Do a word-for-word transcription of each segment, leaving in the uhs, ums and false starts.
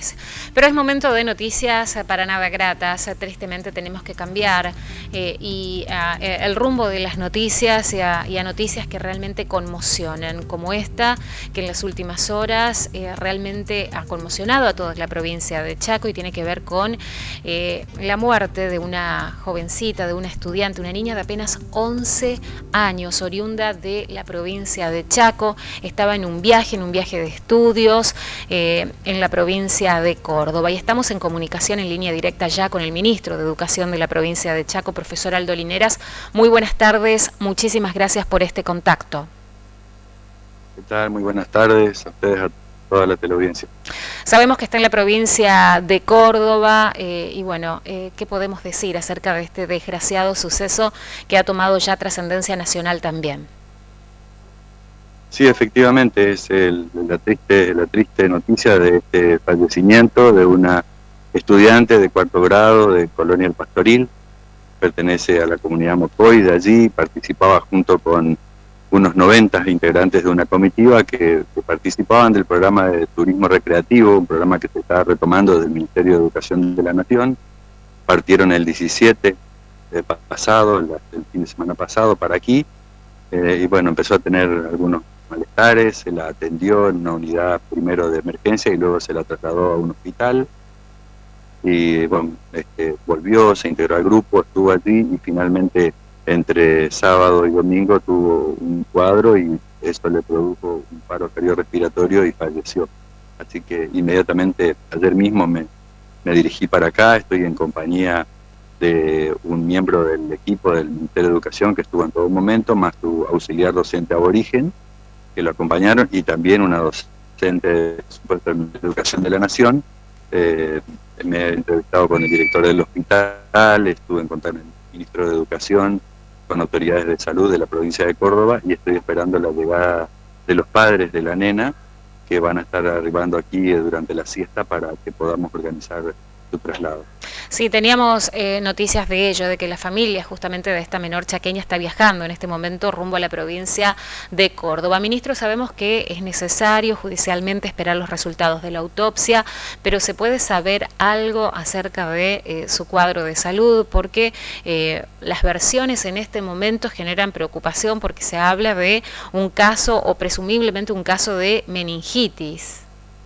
Pero es momento de noticias para nada gratas. Tristemente tenemos que cambiar eh, y uh, el rumbo de las noticias y a, y a noticias que realmente conmocionan, como esta, que en las últimas horas eh, realmente ha conmocionado a toda la provincia de Chaco y tiene que ver con eh, la muerte de una jovencita, de una estudiante, una niña de apenas once años, oriunda de la provincia de Chaco. Estaba en un viaje, en un viaje de estudios eh, en la provincia de Córdoba, y estamos en comunicación en línea directa ya con el ministro de Educación de la provincia de Chaco, profesor Aldo Lineras. Muy buenas tardes, muchísimas gracias por este contacto. ¿Qué tal? Muy buenas tardes a ustedes, a toda la teleaudiencia. Sabemos que está en la provincia de Córdoba eh, y bueno, eh, ¿qué podemos decir acerca de este desgraciado suceso que ha tomado ya trascendencia nacional también? Sí, efectivamente, es el, la, triste, la triste noticia de este fallecimiento de una estudiante de cuarto grado de Colonia El Pastoril. Pertenece a la comunidad Mocoy de allí, participaba junto con unos noventa integrantes de una comitiva que, que participaban del programa de turismo recreativo, un programa que se está retomando del Ministerio de Educación de la Nación. Partieron el diecisiete de pasado, el, el fin de semana pasado, para aquí, eh, y bueno, empezó a tener algunos malestares, se la atendió en una unidad primero de emergencia y luego se la trasladó a un hospital. Y bueno, este, volvió, se integró al grupo, estuvo allí y finalmente entre sábado y domingo tuvo un cuadro y eso le produjo un paro cardiorrespiratorio y falleció. Así que inmediatamente ayer mismo me, me dirigí para acá, estoy en compañía de un miembro del equipo del Ministerio de Educación que estuvo en todo momento, más su auxiliar docente aborigen, que lo acompañaron, y también una docente de Educación de la Nación. Eh, me he entrevistado con el director del hospital, estuve en contacto con el ministro de Educación, con autoridades de salud de la provincia de Córdoba, y estoy esperando la llegada de los padres de la nena, que van a estar arribando aquí durante la siesta para que podamos organizar su traslado. Sí, teníamos eh, noticias de ello, de que la familia justamente de esta menor chaqueña está viajando en este momento rumbo a la provincia de Córdoba. Ministro, sabemos que es necesario judicialmente esperar los resultados de la autopsia, pero ¿se puede saber algo acerca de eh, su cuadro de salud? Porque eh, las versiones en este momento generan preocupación porque se habla de un caso o presumiblemente un caso de meningitis.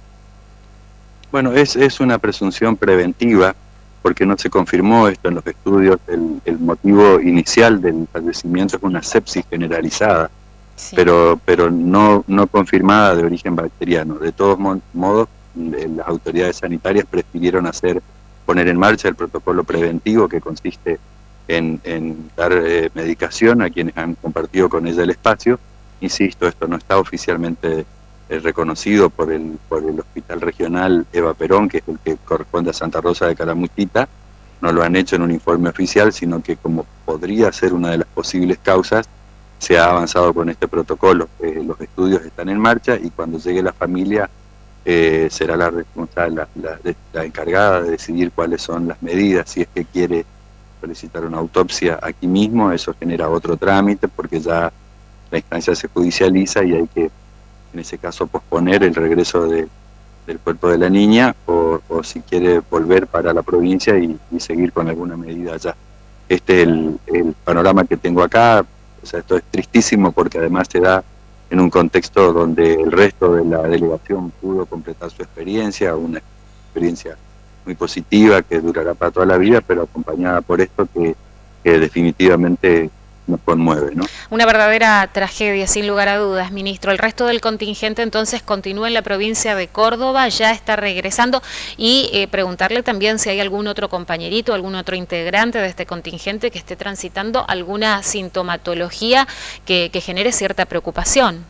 Bueno, es, es una presunción preventiva, porque no se confirmó esto en los estudios. El, el motivo inicial del fallecimiento es una sepsis generalizada, sí, pero, pero no, no confirmada de origen bacteriano. De todos modos, las autoridades sanitarias prefirieron hacer, poner en marcha el protocolo preventivo, que consiste en, en dar eh, medicación a quienes han compartido con ella el espacio. Insisto, esto no está oficialmente eh, reconocido por el, por el Hospital Regional Eva Perón, que es el que corresponde a Santa Rosa de Calamuchita. No lo han hecho en un informe oficial, sino que como podría ser una de las posibles causas, se ha avanzado con este protocolo. Eh, los estudios están en marcha y cuando llegue la familia eh, será la responsable, la, la, la encargada de decidir cuáles son las medidas. Si es que quiere solicitar una autopsia aquí mismo, eso genera otro trámite porque ya la instancia se judicializa y hay que, en ese caso, posponer el regreso de, del cuerpo de la niña, o, o si quiere volver para la provincia y, y seguir con alguna medida allá. Este es el, el panorama que tengo acá. O sea, esto es tristísimo porque además se da en un contexto donde el resto de la delegación pudo completar su experiencia, una experiencia muy positiva que durará para toda la vida, pero acompañada por esto que, que definitivamente nos conmueve, ¿no? Una verdadera tragedia, sin lugar a dudas, ministro. El resto del contingente entonces continúa en la provincia de Córdoba, ya está regresando, y eh, preguntarle también si hay algún otro compañerito, algún otro integrante de este contingente que esté transitando alguna sintomatología que, que genere cierta preocupación.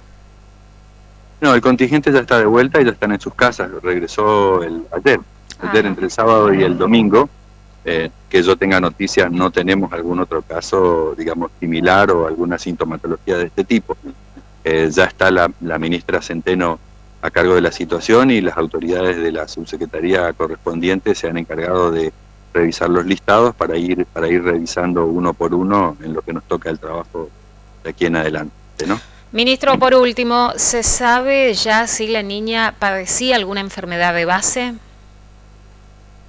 No, el contingente ya está de vuelta y ya están en sus casas. Regresó el, ayer, ayer ah. entre el sábado y el domingo. Eh, que yo tenga noticias, no tenemos algún otro caso, digamos, similar o alguna sintomatología de este tipo. Eh, ya está la, la ministra Centeno a cargo de la situación y las autoridades de la subsecretaría correspondiente se han encargado de revisar los listados para ir, para ir revisando uno por uno en lo que nos toca el trabajo de aquí en adelante, ¿no? Ministro, por último, ¿se sabe ya si la niña padecía alguna enfermedad de base?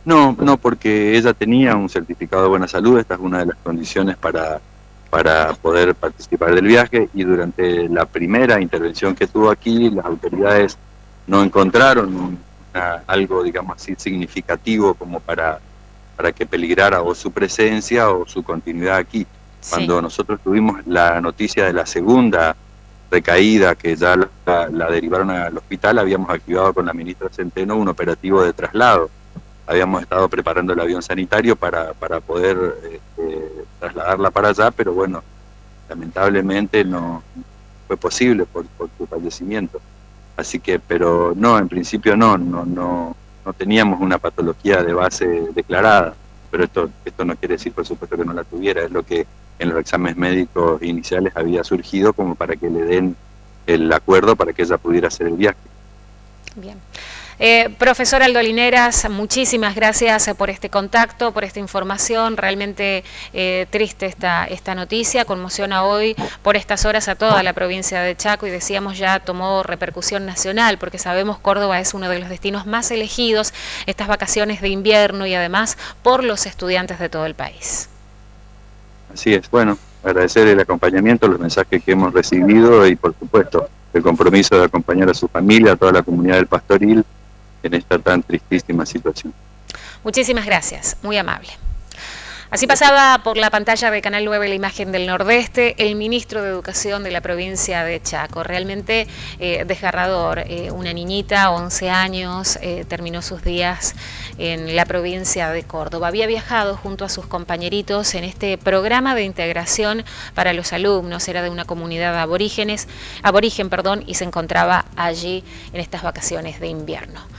No, no, porque ella tenía un certificado de buena salud, esta es una de las condiciones para, para poder participar del viaje, y durante la primera intervención que tuvo aquí, las autoridades no encontraron una, algo, digamos así, significativo como para, para que peligrara o su presencia o su continuidad aquí. Sí. Cuando nosotros tuvimos la noticia de la segunda recaída, que ya la, la derivaron al hospital, habíamos activado con la ministra Centeno un operativo de traslado. Habíamos estado preparando el avión sanitario para, para poder este, trasladarla para allá, pero bueno, lamentablemente no fue posible por, por su fallecimiento. Así que, pero no, en principio no, no, no, no teníamos una patología de base declarada, pero esto, esto no quiere decir, por supuesto, que no la tuviera, es lo que en los exámenes médicos iniciales había surgido como para que le den el acuerdo para que ella pudiera hacer el viaje. Bien. Eh, profesor Aldo Lineras, muchísimas gracias por este contacto, por esta información. Realmente eh, triste esta, esta noticia, conmociona hoy por estas horas a toda la provincia de Chaco, y decíamos ya tomó repercusión nacional, porque sabemos Córdoba es uno de los destinos más elegidos estas vacaciones de invierno y además por los estudiantes de todo el país. Así es, bueno, agradecer el acompañamiento, los mensajes que hemos recibido y por supuesto el compromiso de acompañar a su familia, a toda la comunidad del Pastoril en esta tan tristísima situación. Muchísimas gracias, muy amable. Así pasaba por la pantalla de Canal nueve La Imagen del Nordeste el ministro de Educación de la provincia de Chaco. Realmente eh, desgarrador. Eh, una niñita, once años, eh, terminó sus días en la provincia de Córdoba. Había viajado junto a sus compañeritos en este programa de integración para los alumnos. Era de una comunidad aborígenes, aborigen, perdón, y se encontraba allí en estas vacaciones de invierno.